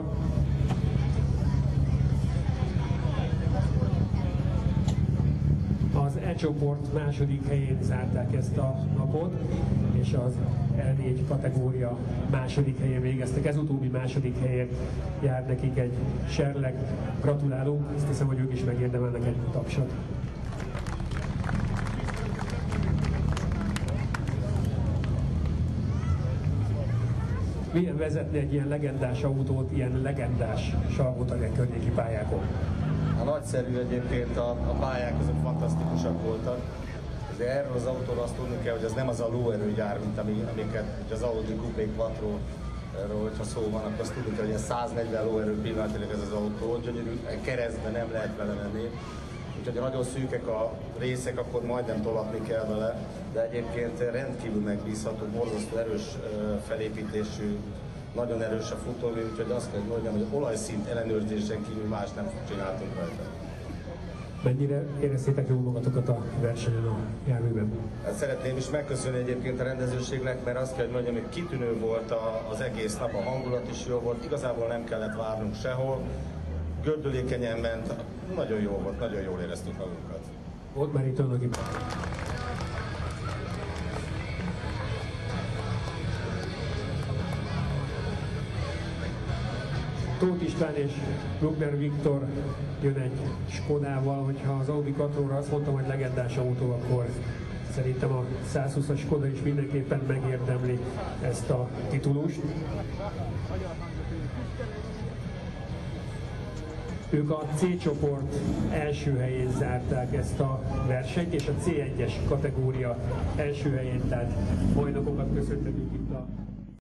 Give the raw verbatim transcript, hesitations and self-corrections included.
Quattroval. Az E csoport második helyén zárták ezt a napot, és az L négy kategória második helyén végeztek. Ez utóbbi második helyén jár nekik egy serleg. Gratulálunk, azt hiszem, hogy ők is megérdemelnek egy tapsot. Milyen vezetni egy ilyen legendás autót, ilyen legendás Salgótarján környéki pályákon? A nagyszerű egyébként, a, a pályák azok fantasztikusak voltak. De erről az autóról azt tudni kell, hogy ez nem az a lóerőgyár, mint ami, amiket az Audi Coupé Quattro-ról, hogyha szó van, akkor azt tudni kell, hogy ez száznegyven lóerő pillanatilag ez az autó, gyönyörű, keresztben nem lehet vele menni. Úgyhogy ha nagyon szűkek a részek, akkor majdnem tolatni kell vele, de egyébként rendkívül megbízható, borzasztó erős felépítésű, nagyon erős a futómű, úgyhogy azt kell mondjam, hogy olajszint ellenőrzésen kívül más nem csináltunk rajta. Mennyire éreztétek jól magatokat a versenyen a járműben? Hát szeretném is megköszönni egyébként a rendezőségnek, mert azt kell, hogy mondjam, hogy kitűnő volt a, az egész nap, a hangulat is jó volt, igazából nem kellett várnunk sehol, gördülékenyen ment, nagyon jó volt, nagyon jól éreztük magunkat. Volt már itt önök itt. Tóth István és Bruckner Viktor jön egy Skodával, hogyha az Audi Quattroról azt mondtam, hogy legendás autó, akkor szerintem a százhúszas Skoda is mindenképpen megérdemli ezt a titulust. Ők a C csoport első helyén zárták ezt a versenyt, és a C egyes kategória első helyén, tehát bajnokokat köszönhetünk itt a